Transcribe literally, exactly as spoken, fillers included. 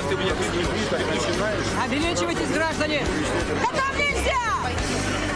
ты мне тут не начинаешь. Обелечивайтесь, граждане! Да там нельзя!